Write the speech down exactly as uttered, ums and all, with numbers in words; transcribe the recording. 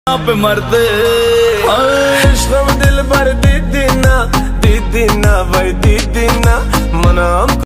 आप मरते इश्क़ दिल भर दीदी ना दीदी ना भाई दीदी ना मना